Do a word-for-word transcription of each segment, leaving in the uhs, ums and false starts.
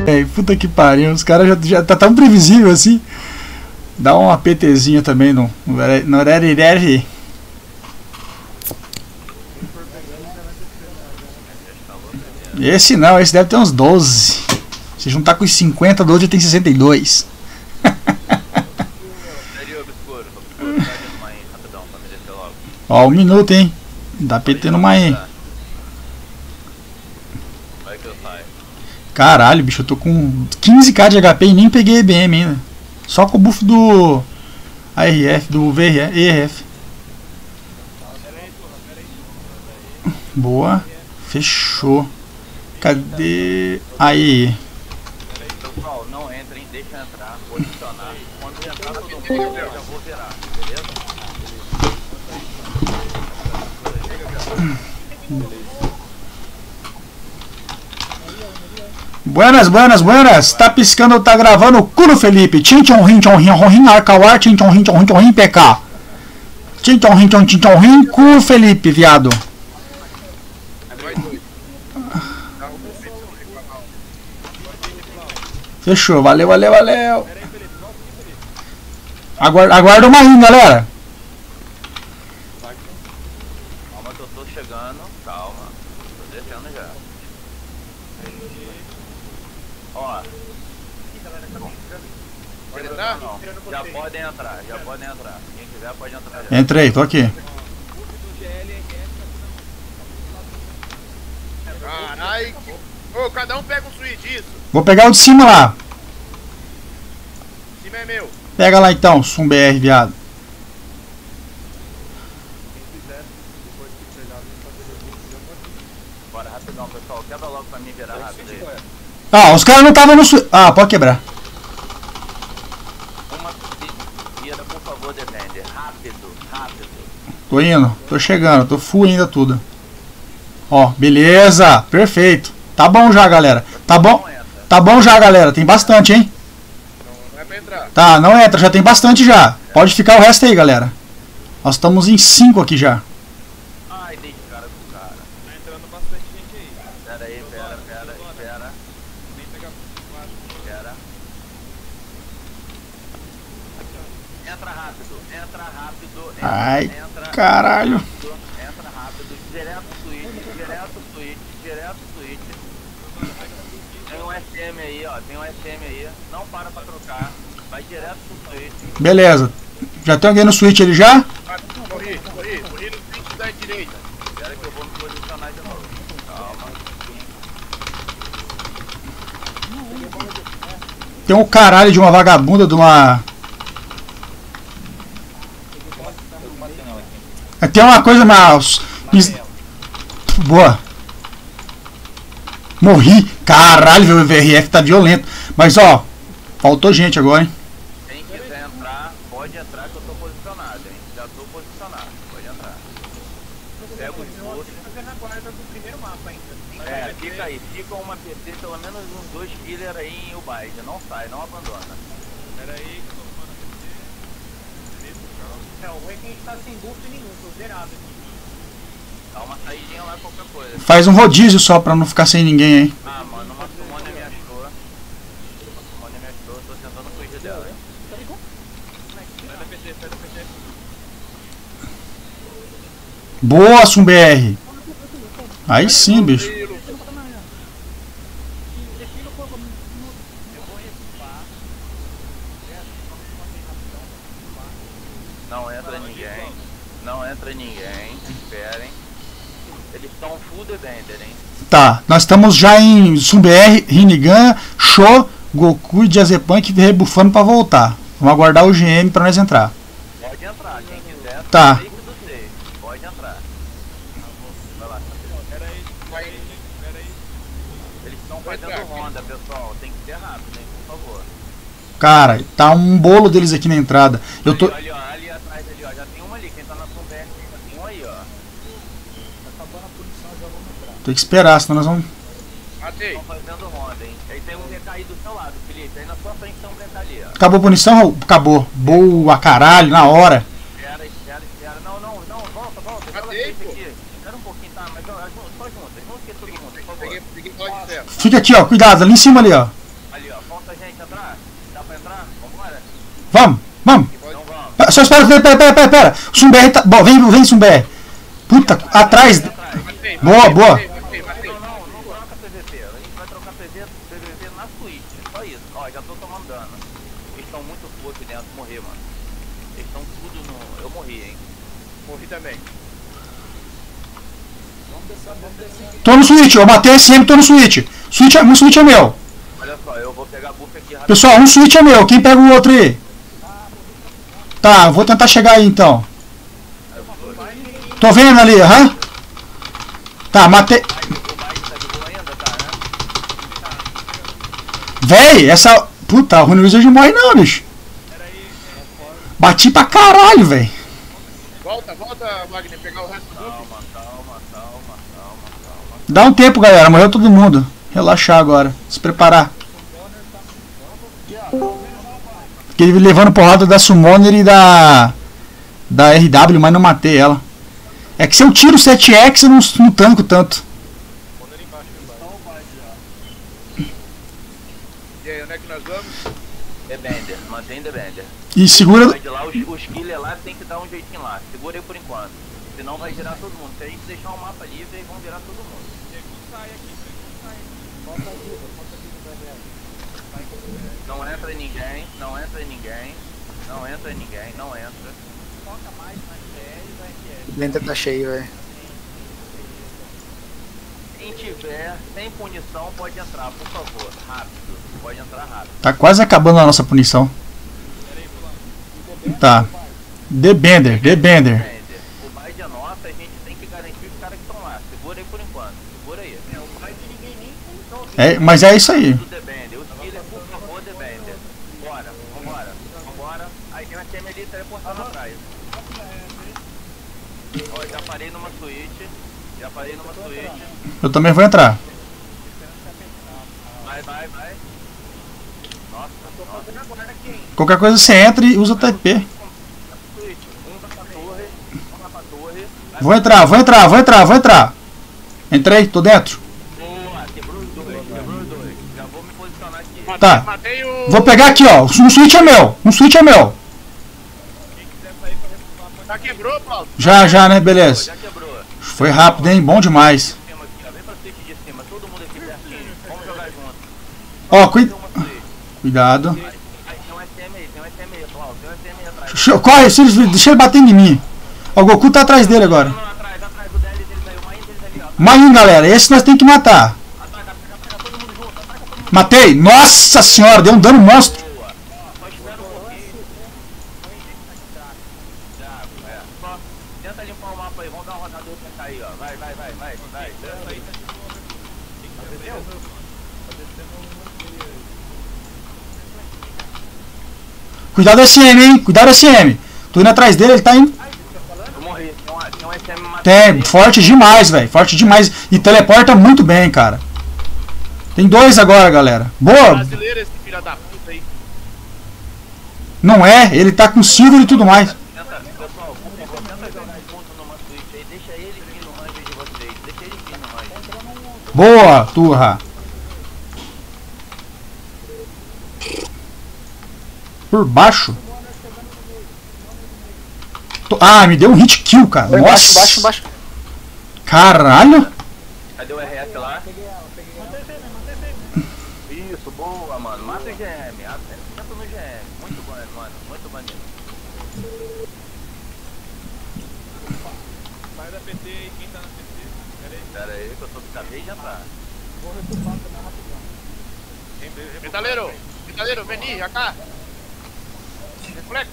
É, puta que pariu, os caras já, já tá tão previsível assim. Dá um APTzinho também no no Rarity. Esse não, esse deve ter uns doze. Se juntar com os cinquenta, doze tem sessenta e dois. Ó, um minuto, hein? Dá P T no Maí. Caralho, bicho, eu tô com quinze k de H P e nem peguei E B M ainda. Só com o buff do A R F, do V R E R F. Boa. Fechou. Cadê? Aí. Pessoal, não entrem, deixa entrar, posicionar. Quando entrar todo mundo, eu já vou virar, beleza? Buenas, buenas, buenas. Tá piscando ou tá gravando o cu no Felipe? Tchim, tchom, rim, tchom, rim, rim, arcauar, tchim, tchom, rim, tchom, rim, tchom, rim, P K. Tchim, tchom, rim, tchom, tchim, tchom, rim, cu Felipe, viado. Fechou, valeu, valeu, valeu. Aguarda, aguarda uma rim, galera. Calma que eu tô chegando, calma. Tô descendo já. Ó. Pode entrar? Não. Já podem entrar, já podem entrar. Quem quiser pode entrar já. Entrei, tô aqui. Caralho. Ô, cada um pega um suíte, isso. Vou pegar o de cima lá. O time é meu. Pega lá então, Sum B R, viado. Bora, rapidão, pessoal. Quebra logo pra mim virar rápido aí. Ah, os caras não estavam no su... Ah, pode quebrar. Uma seguida, por favor, defende. Rápido, rápido. Tô indo, tô chegando, tô full ainda tudo. Ó, beleza, perfeito. Tá bom já, galera. Tá bom? Tá bom já, galera. Tem bastante, hein? Não é pra entrar. Tá, não entra, já tem bastante já. Pode ficar o resto aí, galera. Nós estamos em cinco aqui já. Ai, dei de cara com o cara. Tá entrando bastante gente aí. Pera aí, pera, pera, pera. Nem pegar Pera. Entra rápido, entra rápido. Entra, Ai, entra, caralho. Rápido, entra rápido, direto switch, direto switch, direto switch. Tem um S M aí, ó, tem um S M aí. Não para pra trocar, vai direto pro switch. Beleza. Já tem alguém no switch ali já? Corri, corri, corri no switch da direita. Espera que eu vou me posicionar de novo. Calma. Tem um caralho de uma vagabunda de uma... Tem uma coisa mais... Boa. Morri. Caralho, o V R F tá violento. Mas ó, faltou gente agora, hein? Quem quiser entrar, pode entrar que eu tô posicionado, hein? Já tô posicionado, pode entrar. Pega o esforço. Fazendo a guarda do primeiro mapa ainda. É, fica aí, fica uma P C, pelo menos uns dois killers aí em Ubaid. Não sai, não abandona. Pera aí que eu tô arrumando a P C. É, o ruim é que a gente tá sem buff nenhum, tô zerado aqui. Dá uma saidinha lá, qualquer coisa. Faz um rodízio só pra não ficar sem ninguém, hein? Ah, mano, uma summoner me achou. Uma summoner me achou, eu tô tentando fugir dela, hein? Sai da P C, sai da P C. Boa, Sum B R. Aí sim, bicho. Não entra ninguém. Não entra ninguém. Esperem. Eles estão full defender, hein? Tá, nós estamos já em Sum B R, Rinnegan, Sho, Goku e Diazepunk rebufando pra voltar. Vamos aguardar o G M pra nós entrar. Pode entrar, quem quiser. Tá. Safe do safe. Pode entrar. Vai lá. Pera aí, pera aí, pera aí. Eles estão fazendo ronda, pessoal. Tem que ser rápido, hein? Por favor. Cara, tá um bolo deles aqui na entrada. Eu tô... Ali, ali, ó, ali atrás, ali, ó. Já tem uma ali. Quem tá na Sum B R, tem um aí, ó. Tem que esperar, senão nós vamos... Matei. Estão fazendo ronda, hein? Aí tem um B K aí do seu lado, Felipe. Aí na sua frente tem um B K ali, ó. Acabou a punição? Acabou. Boa, caralho, na hora. Espera, espera, espera. Não, não, não. Volta, volta. Fala Matei, aqui. pô. Espera um pouquinho, tá? Mas ó, só juntas. Vamos que todo mundo, por favor. Peguei, peguei bola de ferro. Fica aqui, ó, cuidado, ali em cima ali, ó. Ali, ó. Falta a gente entrar. Dá pra entrar? Vambora? Vamos, vamos. Então vamos. Pera, só espera, pera, pera, pera, pera. O Sumber tá. Bom, vem, vem, Sumber. Puta, atrás. Matei, Boa, matei, boa. matei, matei. Não, não, não troca P V P. A gente vai trocar P V P na Switch. Só isso. Ó, já tô tomando dano. Eles estão muito full aqui dentro. Morri, mano. Eles estão tudo no. Eu morri, hein. Morri também. Tô no Switch, eu matei S M, tô no Switch. Switch é, um Switch é meu. Olha só, eu vou pegar buff aqui rápido. Pessoal, um Switch é meu. Quem pega o outro aí? Tá, eu vou tentar chegar aí então. Tô vendo ali, aham. Tá, matei. O bike tá de boa ainda, tá, né? Véi, essa. Puta, a Rune Wizard não morre não, bicho. Bati pra caralho, véi. Volta, volta, Wagner, pegar o resto do buff. Calma, calma, calma, calma, calma. Dá um tempo, galera. Morreu todo mundo. Relaxar agora. Se preparar. Fiquei levando porrada da Summoner e da. Da R W, mas não matei ela. É que se eu tiro o sete X, eu não, não tanco tanto. E aí, onde é que nós vamos? The Bender, mantém The Bender. E segura. Vai de lá, os, os killers lá tem que dar um jeitinho lá. Segura aí por enquanto. Senão vai virar todo mundo. Se a gente deixar o mapa livre, eles vão virar todo mundo. Não entra ninguém, não entra ninguém, não entra ninguém, não entra. Foca mais nas séries, O Blender tá cheio, velho. quem tiver sem punição pode entrar, por favor. Rápido, pode entrar rápido. Tá quase acabando a nossa punição. Tá. The Bender, The Bender. Bender, o baile é nosso, a gente tem que garantir os caras que estão lá. Segura aí por enquanto, segura aí. É, o baile ninguém nem tentou. É, mas é isso aí. Do The Bender, os killers, por favor, The Bender. Bora, vambora, vambora. Aí tem uma T M ali teleportando atrás. Ó, já parei numa suíte, já parei numa suíte. Eu também vou entrar. Vai, vai, vai. Nossa, nossa. Qualquer coisa você entra e usa o T P. Suíte, um vai pra torre, um vai pra torre. Vai. Vou entrar, vou entrar, vou entrar, vou entrar. Entrei, tô dentro. Boa, quebrou os dois, quebrou os dois. Já vou me posicionar aqui. Matei, Tá. matei o... Vou pegar aqui, ó. Um Switch é meu. Um Switch é meu. Já quebrou, Paulo? Já, já, né? Beleza. Já quebrou. Foi rápido, hein? Bom demais. Cima aqui, ó. Vem pra suíte de cima, todo mundo aqui pertinho. Vamos jogar junto. Ó, cui... Tem uma suíte. cuidado. Aí tem um S M aí, tem um S M aí, Paulo. Tem um S M aí atrás. Sh- Corre, se eles- deixa ele bater em mim. Ó, o Goku tá atrás dele agora. Não, não, atrás, atrás. O D L deles aí, o Main deles ali, ó. Main, galera. Esse nós temos que matar. Ataca, ataca, ataca todo mundo junto. Ataca todo mundo. Matei. Nossa senhora, deu um dano monstro. Boa. Só espera um pouquinho. Já, é. Só tenta limpar o mapa aí. Vamos dar uma rodada pra cá aí, ó. Vai, vai, vai, vai, vai. Desce aí. Cuidado S M, hein? Cuidado S M. Tô indo atrás dele, ele tá indo. Eu morri. Tem um, tem um S M matando. Tem, forte demais, velho. Forte demais. E teleporta muito bem, cara. Tem dois agora, galera. Boa. Brasileiro esse filho da puta aí. Não é, ele tá com silver e tudo mais. Tenta, pessoal, por favor, tenta jogar junto numa Switch aí. Deixa ele vir no range de vocês. Deixa ele vir no range. Boa, turra. Por baixo? Tô- Ah, me deu um hit kill, cara. Foi embaixo, Nossa. embaixo, embaixo. Caralho. Cadê o R S lá? Isso, boa, mano. Mata o G M. Tenta no G M. Muito bom, mano. Muito maneiro. Sai da P T aí, quem tá na P T? Pera aí. Pera aí que eu tô acabei de entrar. Metaleiro, metaleiro, vem já cá. Reflexo.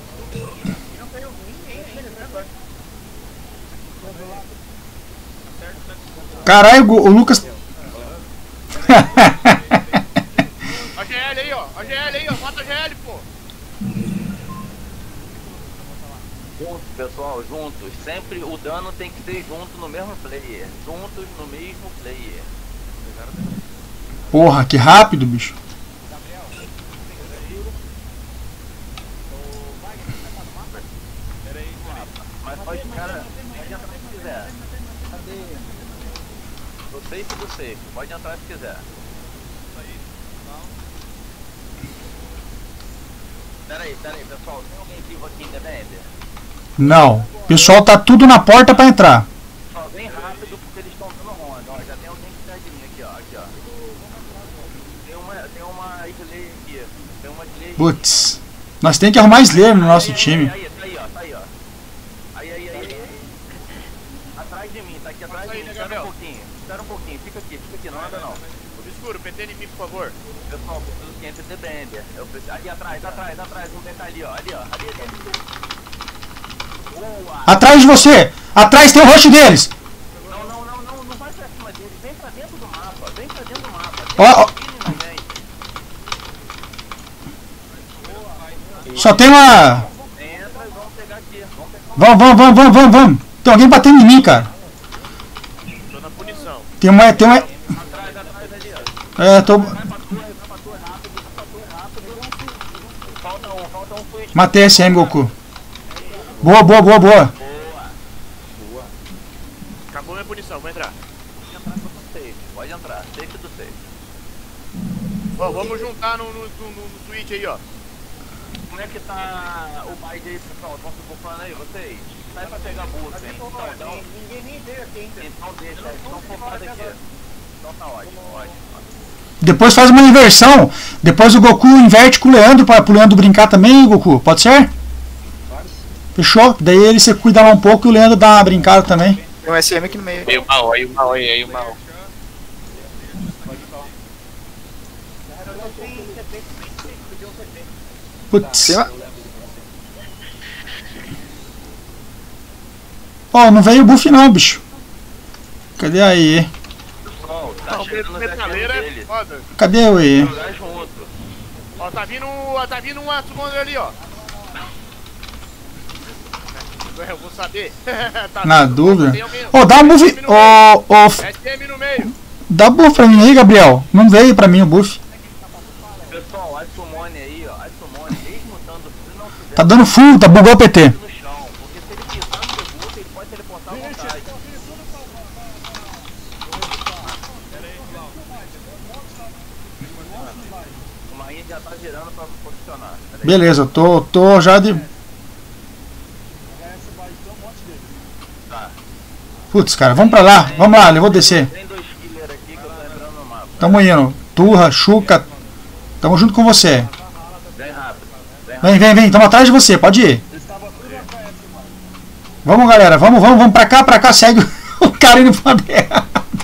Caralho, o Lucas. A G L aí, ó. A G L aí, ó. Mata a G L, pô. Juntos, pessoal, juntos. Sempre o dano tem que ser junto no mesmo player. Juntos no mesmo player. Porra, que rápido, bicho. Mas pode, cara, pode entrar se quiser. Do safe do safe. Pode entrar se quiser. Pera aí, pera aí, pessoal. Tem alguém vivo aqui em The Bender? Não. O pessoal tá tudo na porta pra entrar. Só vem rápido porque eles estão dando ronda. Ó, já tem alguém que tá de mim aqui, ó. Aqui, ó. Tem uma, tem uma Slayer aqui. Tem uma Slayer. Putz. Nós temos que arrumar Slayer no nosso aí, time. Aí, aí, tá aí, ó. Tá aí, ó. Aí, aí, aí, aí. Atrás de mim, tá aqui atrás de mim. Espera um pouquinho. Espera um pouquinho. Fica aqui, fica aqui. Não anda não. Obscuro, P T em mim, por favor. Pessoal, preciso que entre The Bender. Eu preciso... Ali atrás, atrás, atrás. Um tá ali, ó. Ali, ó. Ali, ali. Boa. Atrás de você. Atrás tem o rush deles. Não, não, não, não. Não vai pra cima deles. Vem pra dentro do mapa. Vem pra dentro do mapa. Ó, ó. Só tem uma... Entra e vamos pegar aqui. Vamos pegar um... Vamos, vamos, vamos, vamos, vamos, vamos. Tem alguém batendo em mim, cara. Tô na punição. Tem uma... Tem uma... Atrás, atrás ali, ó. É, tô... Vai pra torre, vai pra torre rápido, vai pra torre rápido. Falta um, falta um switch. Matei esse M, Goku. Boa, boa, boa, boa. Boa. Acabou minha punição, vou entrar. Pode entrar com o safe. Pode entrar. Safe do safe. Ó, vamos juntar no, no, no, no switch aí, ó. Como é que tá o baile aí, pessoal? Estão se bufando aí, vocês? Sai pra pegar buff, hein? Então, então, Ninguém nem veio aqui ainda. então deixa, estão focados aqui. Então tá ótimo, ótimo. Depois faz uma inversão. Depois o Goku inverte com o Leandro para o Leandro brincar também, Goku. Pode ser? Fechou? Daí ele se cuida lá um pouco e o Leandro dá uma brincada também. Tem um S M aqui no meio. Aí o mal, aí o mal, aí, aí o mal. Putz. Cima. Ó, não veio o buff não, bicho. Cadê aí? Pessoal, tá Não, chegando os metaleira F M é deles. foda. Cadê o E? Jogar junto. Ó, tá vindo, ó, tá vindo um Atsumondo ali, ó. Eu vou saber. Tá Na vindo, dúvida. tem alguém- Ó, dá um buff. Ó, ó, S M no meio. dá buff pra mim aí, Gabriel. Não veio pra mim o buff. Pessoal, a Sumone aí, ó. A Sumone, mesmo estando, se não tiver Tá dando full, tá bugou o P T. no chão, porque se ele pisar no debut, ele pode teleportar à vontade. O Marinha já tá girando pra posicionar. Pera aí. Beleza, tô, tô já de... Tá. Putz, cara, vamos pra lá. Vamos lá, eu vou descer. Tem dois killers aqui que eu tô entrando no mapa. Tamo indo. Turra, Chuca. Tamo junto com você. Vem rápido. Vem rápido. Vem, vem, vem. Tamo atrás de você. Pode ir. Vamos, galera. Vamos, vamos, vamos pra cá, pra cá. Segue o cara indo pra dentro.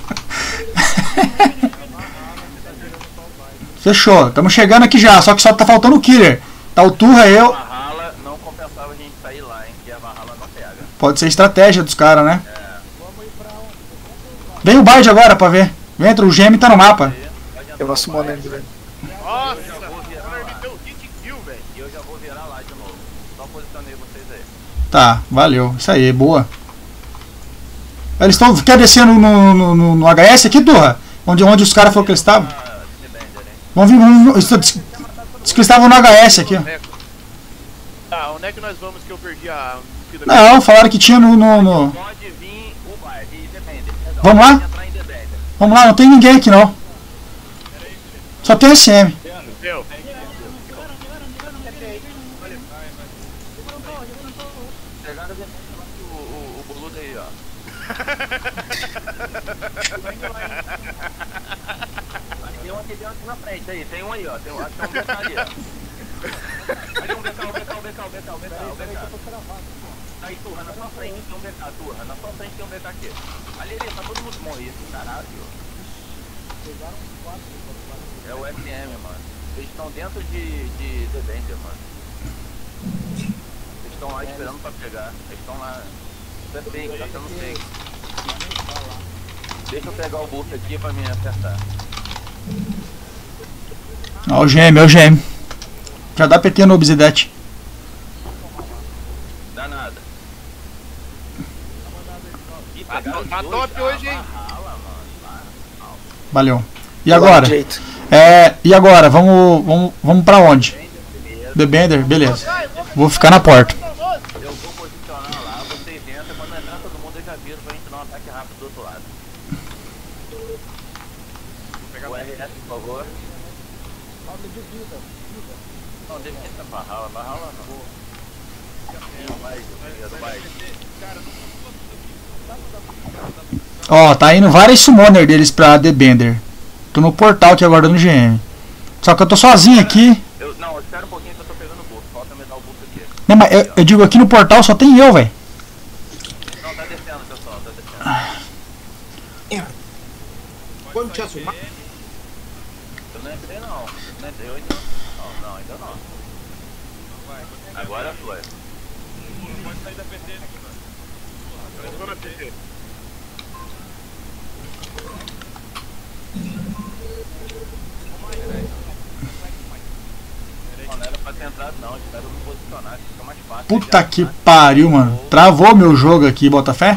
Fechou. Tamo chegando aqui já. Só que só tá faltando o killer. Tá o Turra, eu. Valhalla não compensava a gente sair lá, hein? Que a Valhalla não pega. Pode ser estratégia dos caras, né? Vem o Bard agora pra ver. Entra, o G M tá no mapa. Pode entrar Eu vou no assumir Bard. ele, velho. Nossa, Eu já vou virar o lá. me deu hit kill, velho. E eu já vou virar lá de novo. Só posicionei vocês aí. Tá, valeu. Isso aí, boa. Eles estão. Quer descer no, no, no, no H S aqui, Turra? Onde, onde os caras falaram que eles estavam? Ah, The Bender, hein? Vamos vir. Vamos, diz, diz que eles estavam no H S aqui, ó. Tá, onde é que nós vamos que eu perdi a vida? Não, falaram que tinha no. no, no- Pode vir o Bard e The Bender. Perdão, Vamos lá? pode entrar em The Bender. Vamos lá, não tem ninguém aqui não. Só tem S M. Deu. Pegaram o, o, o boludo aí, ó. Tem um aqui dentro aqui na frente aí, tem um aí, ó. Tem um, acho que tem um B K ali, ó. Ali um B K, um B K, um B K, um B K, um B K, um B K. Aí, Turra, na sua frente tem um B K, Turra. Na sua frente tem um B K aqui. Ali, ali, tá todo mundo morrido, caralho. É o F M, mano. Eles estão dentro de, de The Bender, mano. Eles estão lá esperando pra pegar. Eles estão lá. Isso é fake, tá sendo fake. Deixa eu pegar o buff aqui pra me acertar. Ó, o G M, é o G M. Já dá P T no Obsidet. Dá nada. Ih, Tá, pegaram os tá dois. top hoje, hein? Ah, rala, mano. Valeu. E Do lado agora? direito. É. E agora? Vamos. Vamos, vamos pra onde? Beleza. The Bender? Beleza. Vou ficar na porta. Eu vou posicionar lá, vocês entram. Quando entrar todo mundo, eu já viro pra gente dar um ataque rápido do outro lado. O R S, por favor. Não, deixa essa barrala, barrala não. Não, vai, vai. Ó, tá indo vários summoner deles pra The Bender. Tô no portal aqui agora no G M. Só que eu tô sozinho aqui. Eu, não, espera um pouquinho que eu tô pegando o buff. Falta me dar o buff aqui. Não, mas eu, eu digo aqui no portal só tem eu, velho. Não, tá descendo, pessoal, tá descendo. Quando te assumar? Eu não entrei não. Não entrei hoje não. Não, não, ainda não. Agora foi. Pode sair da P T, né, mano? Eu tô na P T. Não, não era pra ter entrado não, espero me posicionar, que fica mais fácil. Puta Já, que né? pariu, mano. Travou meu jogo aqui, Botafé.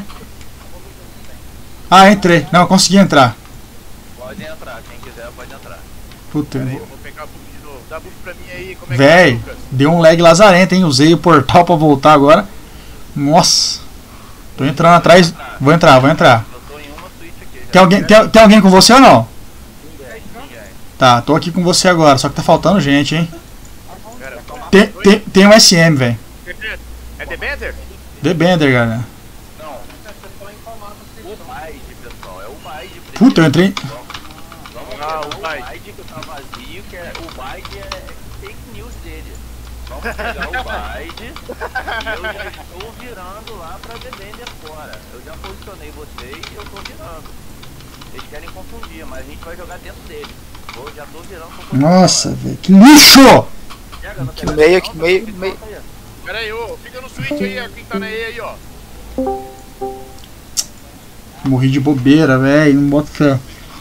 Ah, entrei. Não, eu consegui entrar. Pode entrar, quem quiser pode entrar. Puta, eu Peraí, vou... eu vou pegar buff de novo. Dá buff pra mim aí, como é que é, Véi, Lucas? deu um lag lazarento, hein? Usei o portal pra voltar agora. Nossa. Tô entrando atrás. Vou entrar, vou entrar. Eu tô em uma suíte aqui. Já Tem alguém, tem, tem alguém com você ou não? Ninguém, ninguém. Tá, tô aqui com você agora. Só que tá faltando gente, hein? Pera, calma. Tem, tem, tem um S M, velho. É The Bender? The Bender, galera. Não, o Baide, pessoal, é o Baide. Puta, eu entrei. Vamos Ah, pegar o o Baide. Baide que tá vazio, que é, o Baide é fake news dele. Vamos pegar o Baide e eu já estou virando lá pra The Bender fora. Eu já posicionei vocês e eu tô virando. Eles querem confundir, mas a gente vai jogar dentro dele. Eu já tô virando pra posicionar. Nossa, velho. Que lixo! Pega, não Que pega meio, não, que não, meio, não, meio. não, não, Pera aí, ô, fica no switch aí, ó, quem tá na E aí, ó. Morri de bobeira, velho. Não bota fé.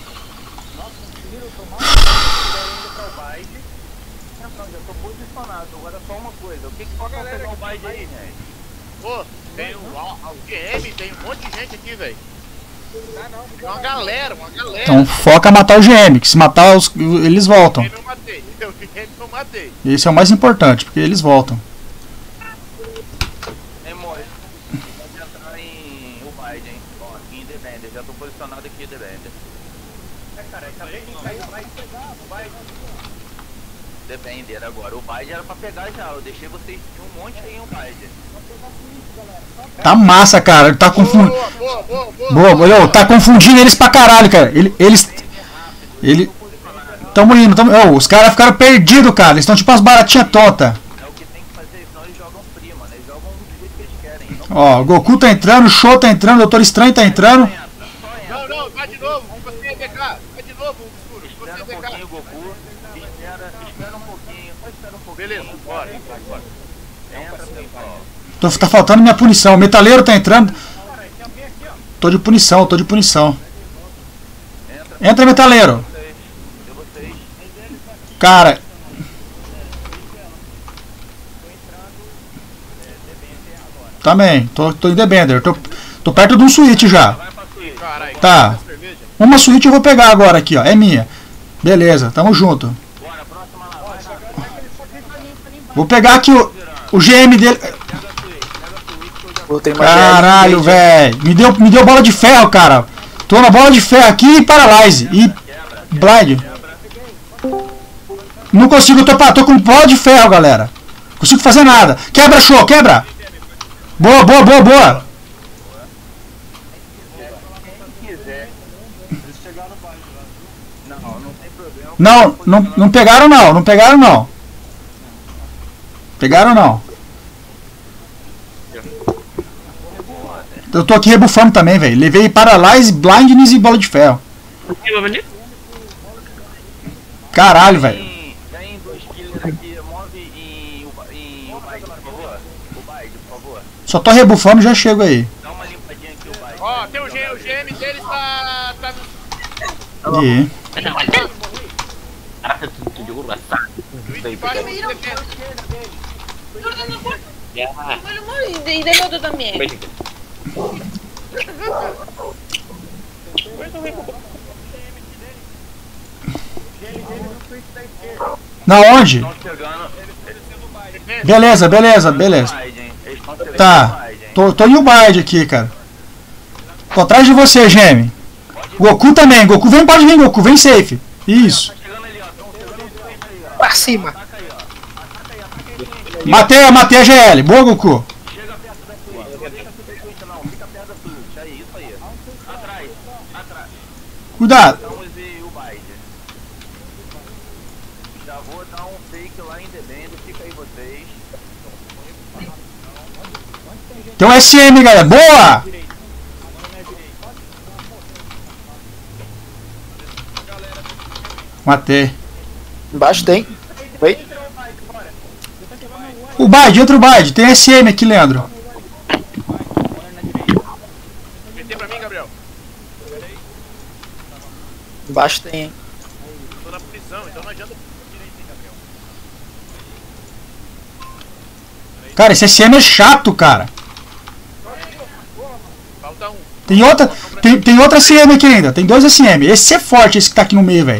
Não, já tô posicionado. Agora só uma coisa. O que que pode pegar o Baide aí, gente? Pô, tem o, o G M, tem um monte de gente aqui, velho. Tem uma galera, uma galera. Então foca matar o G M, que se matar os, eles voltam. Eu não matei, eu G M não matei. Esse é o mais importante, porque eles voltam. Ei, Morris, pode entrar em o Baide, hein? Ó, aqui em The Bender. Já tô posicionado aqui em The Bender. É, cara, acabei de sair, vai pegar, vai. The Bender agora. O Baide era pra pegar já. Eu deixei vocês de um monte aí em Baide. Tá massa, cara. Ele tá confundindo. Boa, boa, boa, boa. Boa, boa, tá confundindo eles pra caralho, cara. Ele, eles. Ele. Tamo indo, tamo. Oh, os caras ficaram perdidos, cara. Eles estão tipo umas baratinhas tontas. É o que tem que fazer, senão eles jogam free, mano. Eles jogam do jeito que eles querem. Não Ó, Goku tá entrando, Show tá entrando, Doutor Estranho tá entrando. entra, só entra. Não, não, vai de novo, você é D K. Vai de novo, Escuro, você Espera é um D K. pouquinho, Goku. Espera, espera um pouquinho. Só espera um pouquinho. Beleza, bora, bora. Entra, pessoal. Tô, tá faltando minha punição. O metaleiro tá entrando. Tô de punição, tô de punição. Entra, Entra, metaleiro. vocês. De vocês. Cara. Também, tô, tô em The Bender. Tô, tô perto de um switch já. Vai pra suíte. Caralho, Tá. quer cerveja? Uma switch eu vou pegar agora aqui, ó. É minha. Beleza, tamo junto. Bora, próxima lá. Vai, vai. Vou pegar aqui o, o G M dele. Pega a suíte. Pega a suíte que eu já Pô, tem uma Caralho, G M, velho. Me deu, me deu bola de ferro, cara. Tô na bola de ferro aqui e paralyze. E blind. Não consigo, tô, pa- tô com bola de ferro, galera. Não consigo fazer nada. Quebra, Show, quebra. Boa, boa, boa, boa. quiser. Não, não tem problema. Não, não, não pegaram não, não pegaram não. Pegaram não. Eu tô aqui rebufando também, velho. Levei paralyze, blindness e bola de ferro. Caralho, velho. Tem, tem dois killers aqui. Move em o em o Baide, por favor. O Baide, por favor. Só tô rebufando, já chego aí. Dá uma limpadinha aqui, o Baide. Ó, tem o G, o G M deles tá... tá E embaixo do defesa. Y del otro también. na onde? Estão chegando. Beleza, beleza, beleza. Baide, hein? Eles estão chegando no Tá. Baide, hein? Tô, tô em Ubard aqui, cara. Tô atrás de você, Gemi. Goku também. Goku, vem, pode vir, Goku. Vem safe. Isso. Tá chegando ali, ó. Estão chegando no suíte aí, Pra cima. Ataca aí, ó. Ataca aí, ataca aí, gente. Matei, matei a G L. Boa, Goku. Chega perto da Switch. Não deixa subir Switch, não. Fica perto da Switch. Aí, isso aí. Atrás, atrás. Cuidado. Então use o Bide. Já vou dar um fake lá em Debendo. Fica aí vocês. Tem um S M, galera. Boa! Matei. Embaixo tem. Oi? O Bide, entra o Bide. Tem S M aqui, Leandro. Meter pra mim, Gabriel. Embaixo tem, hein? Tô na prisão, então não adianta direito, hein, Gabriel. Cara, esse S M é chato, cara. Falta um. Tem outra, tem, tem outra S M aqui ainda. Tem dois S M. Esse é forte, esse que tá aqui no meio, velho.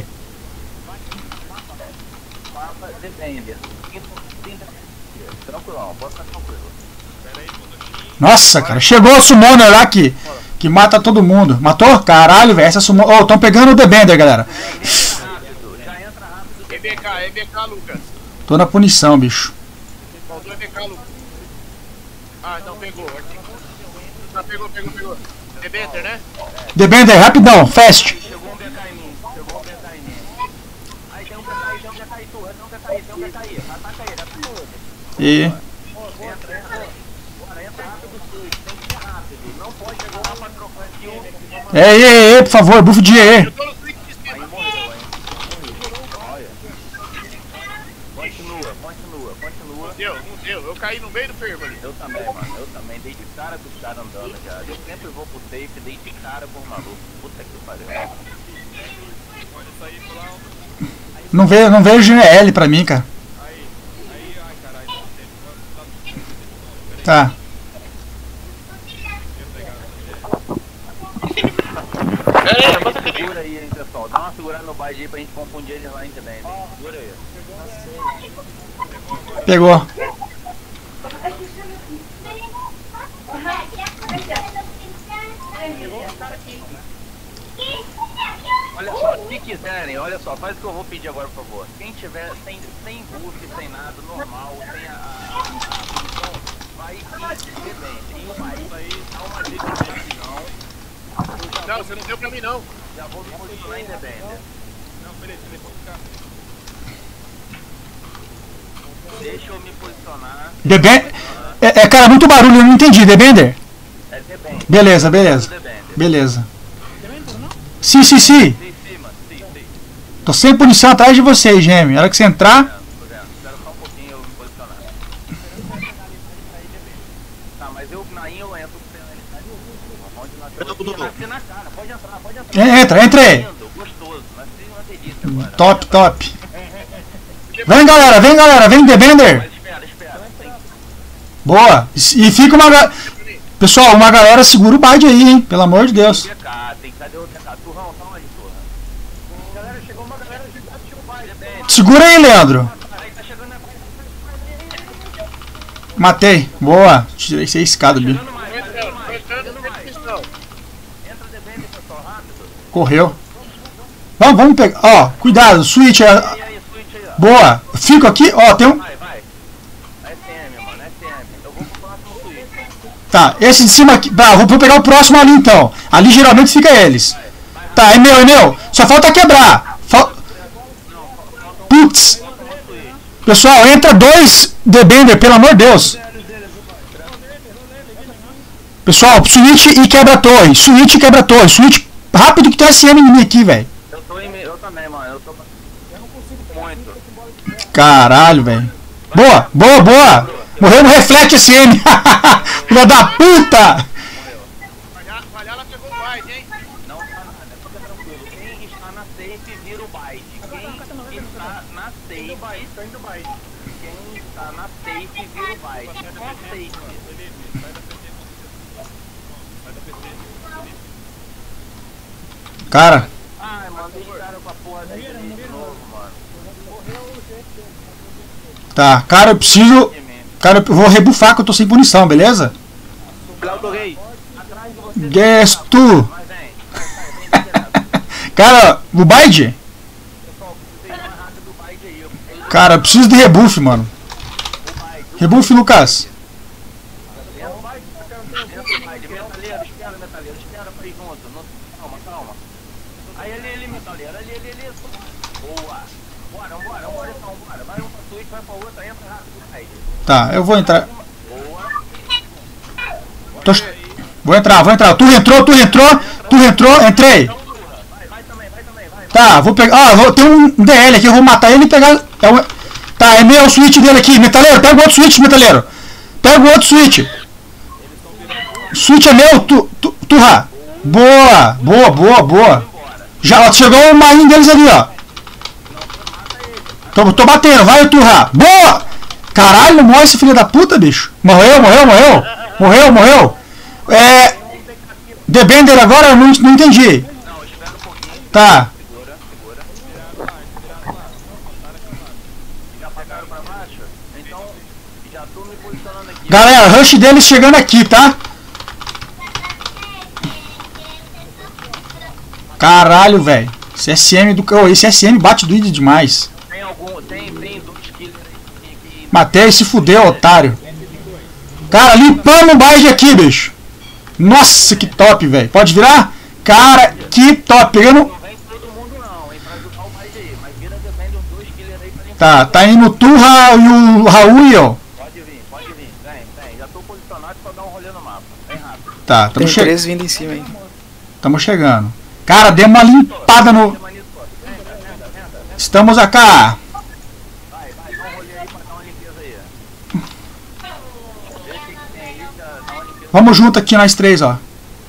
Mapa Debender. Tranquilão, pode ficar tranquilo. Nossa, cara. Chegou o Summoner lá que, que mata todo mundo. Matou? Caralho, velho. Essa Summoner... Oh, tão pegando o Debender, galera. Já entra rápido. E B K, E B K, Lucas. Tô na punição, bicho. Faltou E B K, Lucas. Ah, então pegou. Ah, pegou, pegou, pegou. Debenter, né? Debender, rapidão. Fast. Chegou um B K em mim. Chegou um B K em mim. Aí tem um B K aí, tem um B K aí, turra. Tem um B K aí, tem um B K aí. Ataca ele, ataca ele. E... Entra, entra. Bora, entra rápido, Switch. Tem que ser rápido. Não pode chegar lá pra trocar aqui um. Ei, ei, ei, por favor. Buff de E. Eu tô no switch de Aí cima. morreu, hein? Olha. Continua, continua, continua. Deu, não deu. Eu caí no meio do fervo ali. Eu também, mano. Eu também. Dei de cara com os caras andando já. Eu sempre vou pro safe, dei de cara com o maluco. Puta que pariu. Não veio, não veio G L pra mim, cara. Tá. Pera aí, bota aqui. Segura aí, hein, pessoal. Dá uma segurada no bide aí pra gente confundir eles lá também. Segura aí. Pegou. Olha só, se quiserem, olha só, faz o que eu vou pedir agora, por favor. Quem tiver sem, sem buff, sem nada, normal, sem a, a, a posição, vai e bem. Tem uma aí, dá uma dica rapidão. Não, você não deu pra mim, não. Já vou me posicionar em Debender. Não, beleza, beleza, vou ficar. Deixa eu me posicionar. Debender... É, é, cara, muito barulho, eu não entendi. Debender? É Debender. Beleza, beleza. Debender. Beleza. Sim, sim, sim. Sim, sim, mano. Sim, sim. Tô sem punição atrás de vocês, Gêmeo. Na hora que você entrar... Tô vendo. Espera só um pouquinho eu me posicionar. Tá, mas eu na I eu entro com ele. Onde nós temos nascer na cara. Pode entrar, pode entrar. É, entra, entra aí. Lindo, gostoso. Nasci uma delícia agora. Top, top. Vem, galera, vem, galera. Vem, Debender. Mas espera, espera. Tem Boa. E fica uma... ga- Pessoal, uma galera segura o bide aí, hein. Pelo amor de Deus. que cá, tem que cadê o B K? Turrão, tá onde, turra? Galera, chegou uma galera gigante no baile. Debender. Segura aí, Leandro. Aí tá chegando na Matei. Boa. Tirei seis escada, Bino. chegando mais, tá Entrando, chegando tô mais, tá entrando chegando na mais. prisão. Entra Debender, pessoal, rápido. Correu. Vamos, vamos pegar. Ó, cuidado. Switch. E é- aí, switch aí, ó. Boa. Fico aqui. Ó, tem um... Vai, vai. S M, mano, S M. Eu vou pro próximo switch. Tá, esse de cima aqui. Tá, vou vou pegar o próximo ali, então. Ali geralmente fica eles. Tá, é meu, é meu. Só falta quebrar. Fal... Putz. Pessoal, entra dois Debender, pelo amor de Deus. Pessoal, switch e quebra a torre. Switch e quebra a torre. Switch rápido que tem S M em mim aqui, velho. Eu tô em. Eu também, mano. Eu tô. Eu não consigo muito. Caralho, velho. Boa, boa, boa. Morreu no reflete S M. Filha da puta. Falhar, falhar, ela pegou o bite, hein? Não tá nada, fica tranquilo. Quem está na safe vira o bite. Quem está na safe. Tá indo baile. Quem está na safe vira o bite. Só safe. Cara, Ai, mano, deixaram com a porra da gente de novo, mano. tá. Cara, eu preciso... Cara, eu vou rebufar que eu tô sem punição, beleza? Claudio Rei. Guess tu. Mas vem, vai, vai, vem, vem direto. Cara, o bide? Pessoal, precisei mais rápido do bite aí. Eu precisei Cara, eu preciso de rebuff, mano. Rebuff, Lucas. Metaleiro, espera, metaleiro, espera pra ir junto. Não... Calma, calma. Aí ali, ali, metaleiro, ali, ali, ali. Boa. Bora, bora, bora, então, bora. Vai um pra suíte, vai pra outra, entra rápido, vai. Tá, eu vou entrar. Boa. Tô... Vou entrar, vou entrar. Tu entrou, tu entrou, tu entrou, entrei. Vai, vai também, vai também, vai. Tá, vou pegar. Ah, vou... tem um D L aqui, eu vou matar ele e pegar. É o... Tá, é meu o switch dele aqui. Metaleiro, pega o outro switch, metaleiro. Pega o outro switch. Switch é meu, tu, tu, Turra. Boa, boa, boa, boa. Já ó, chegou o marinho deles ali, ó. Tô, tô batendo, vai, Turra. Boa! Caralho, não morre esse filho da puta, bicho. Morreu, morreu, morreu. Morreu, morreu. É. The Bender agora eu não, não entendi. Tá. Galera, rush deles chegando aqui, tá? Caralho, velho. Esse S M do. Oh, esse S M bate doído demais. Tem algum. Tem, tem dois killers aí que. Matei, se fudeu, otário. Cara, limpando o baile aqui, bicho. Nossa, que top, velho. Pode virar? Cara, que top. Pegando. Não vem todo mundo não, hein, pra ajudar o mais aí. Mas vira depende uns dois killers aí pra limpar. Tá, tá indo o Turra e o Raul aí, ó. Pode vir, pode vir. Vem, vem. Já tô posicionado pra dar um rolê no mapa. Vem rápido. Tá, Tem tamo, che três vindo em cima, hein? tamo chegando. Cara, deu uma limpada no. Estamos aqui. Vai, vai, dá um rolê aí pra dar uma limpeza aí. Vê o que que tem aí, já dá uma limpeza. Vamos junto aqui nós três, ó.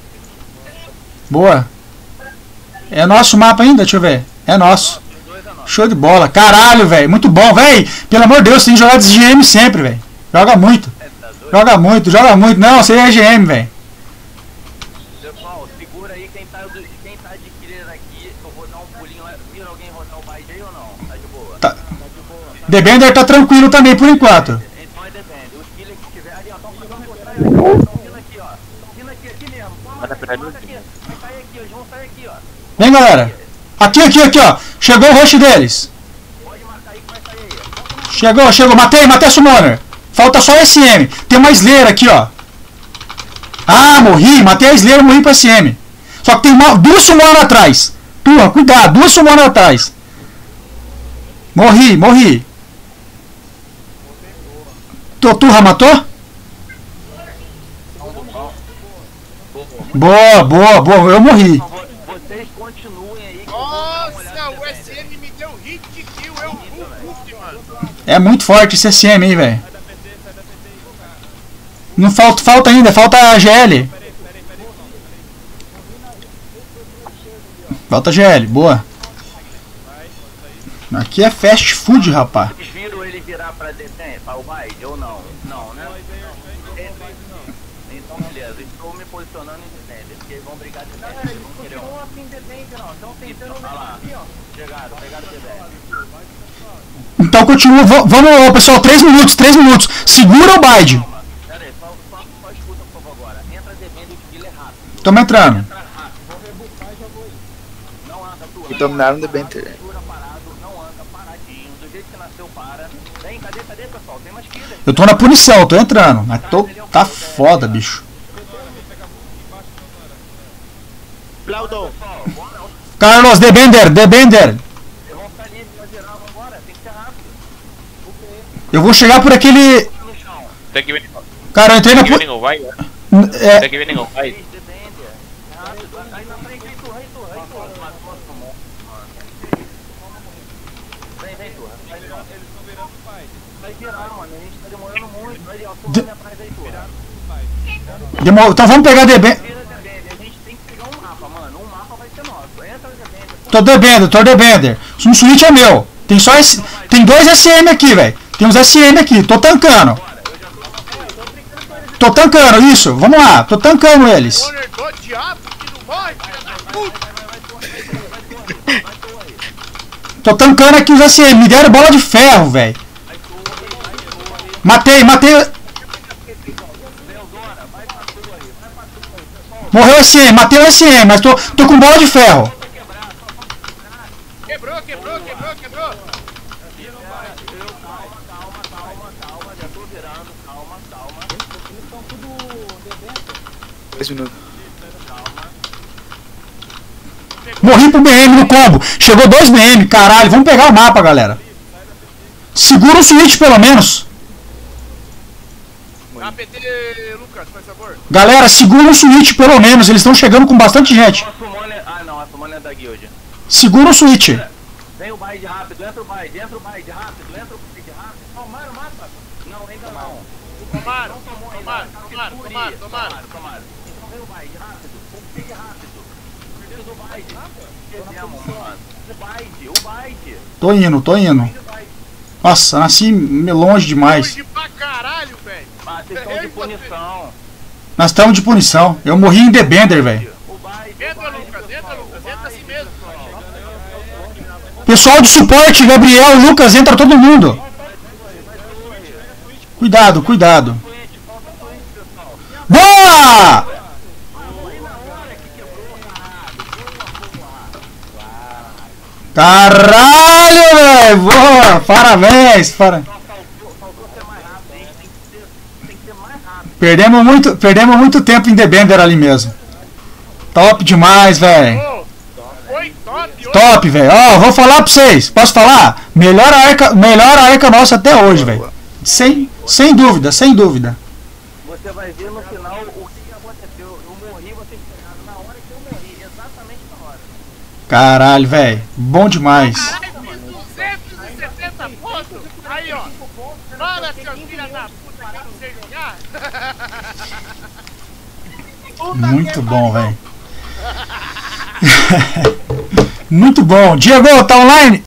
Boa. É nosso mapa ainda? Deixa eu ver. É nosso. Show de bola. Caralho, velho. Muito bom, velho. Pelo amor de Deus, tem que jogar de G M sempre, velho. Joga muito. Joga muito, joga muito. Não, você é G M, velho. Pessoal, segura aí quem tá, quem tá de killer aqui. Eu vou dar um pulinho lá. Vira alguém rodar o baile aí ou não? Tá de boa? Tá. The Bender tá tranquilo também por enquanto. Então é depende. Os killers que tiver ali, ó, estão passando por trás aqui, estão vindo aqui, ó. Estão vindo aqui, aqui mesmo. Mata aqui, vai sair aqui, eles vão sair aqui, ó. Vem, galera. Aqui, aqui, aqui, ó. Chegou o rush deles. Pode marcar aí que vai sair aí. Chegou, chegou. Matei, matei a Summoner. Falta só S M. Tem uma Slayer aqui, ó. Ah, morri. Matei a Slayer, morri pro S M. Só que tem uma, duas Summoner atrás. Turra, cuidado. Duas Summoner atrás. Morri, morri. Turra, matou? Boa, boa, boa. Eu morri. Vocês continuem aí. Nossa, o S M me deu hit kill, eu buff, mano. É muito forte esse S M aí, velho. Não falta, falta ainda, falta a G L. Falta a G L, boa. Aqui é fast food, rapaz. Vocês viram ele virar pra detenha, para o baile ou não? Não, né? Então, beleza. Estou me posicionando em detenha, porque eles vão brigar de detenha. Eles vão querer um. Assim, depende, não. Estão tentando Olha lá. aqui, ó. Chegaram, pegaram o detenha. Então continua, v- vamos, ó, pessoal, três minutos, três minutos. Segura o Bide. Pera aí, só, só, só escuta, por favor, agora. Entra devendo o killer rápido. Tamo entrando. Entra rápido. Vou rebufar e já vou ir. Não anda, tu. E dominaram The Bender. Segura parado, não anda paradinho. Do jeito que nasceu, para. Vem, cadê, cadê, pessoal? Tem mais killer. Eu tô na punição, tô entrando. Mas tô, tá foda, bicho. Plaudon. Carlos, The Bender, The Bender. Eles vão ficar livres pra gerar, vambora. Tem que ser rápido. Eu vou chegar por aquele... No chão. Take winning, Cara, eu entrei na... take pu- winning away. É, Take winning away. Três, depende. Rápido. Aí na frente, vem turra, vem turra, vem turra. Matou, tomou. Vem, vem turra. Vai virar. Vai virar, mano. A gente tá demorando muito. Aí, ó, turra vem atrás aí, turra. demorou. Então vamos pegar The Bender. Vira depende. A gente tem que pegar um mapa, mano. Um mapa vai ser nosso. Entra depende. Tô The Bender, tô The Bender. Um switch é meu. Tem só esse... Tem dois S M aqui, velho. Tem uns S M aqui. Tô tancando. Tô tancando, isso. Vamos lá. Tô tancando eles. Owner do diabo que não morre, filha da puta. Tô tancando aqui os S M. Me deram bola de ferro, velho. Matei, matei. Morreu o S M. Matei o S M, mas tô, tô com bola de ferro. Quebrou, quebrou, quebrou, quebrou. Dois minutos. Morri pro B M no combo. Chegou dois B M, caralho. Vamos pegar o mapa, galera. Segura o switch, pelo menos. A P T, Lucas, faz favor. Galera, segura o switch, pelo menos. Eles estão chegando com bastante gente. A Summoner... Ah, não, a Summoner é da guild. Segura o switch. Vem o Bide rápido, entra o Bide, entra o Bide rápido, entra o Bide rápido. Tomaram o mapa? Não, ainda não. Tomaram, Não tomou ainda. tomaram, tomaram, Segure. tomaram, tomaram. Tomaram. Então vem o Bide rápido, o Bide rápido. Perdemos o Bide. Perdemos, mano. O Bide, o Bide. Tô indo, tô indo. Nossa, nasci longe demais. Longe pra caralho, velho. Ah, vocês estão de punição. Nós estamos de punição. Eu morri em The Bender, velho. O Bide, Entra, Lucas, entra, Lucas, entra assim mesmo. Pessoal de suporte, Gabriel, Lucas, entra todo mundo. Cuidado, cuidado. Boa! Caralho, velho! Boa! Parabéns! Para... Perdemos muito, perdemos muito tempo em The Bender ali mesmo. Top demais, velho. Foi top, hoje. Top, velho. Ó, vou falar pra vocês. Posso falar? Melhor arca, melhor arca nossa até hoje, velho. Sem, sem dúvida, sem dúvida. você vai ver no final o que aconteceu. Eu morri, vocês pegaram na hora que eu morri, exatamente na hora. Caralho, velho. Bom demais. Caralho, fiz duzentos e setenta pontos. Aí, ó. Fala, seu filho da puta, que eu não sei jogar. Muito bom, velho. Muito bom. Diego, tá online?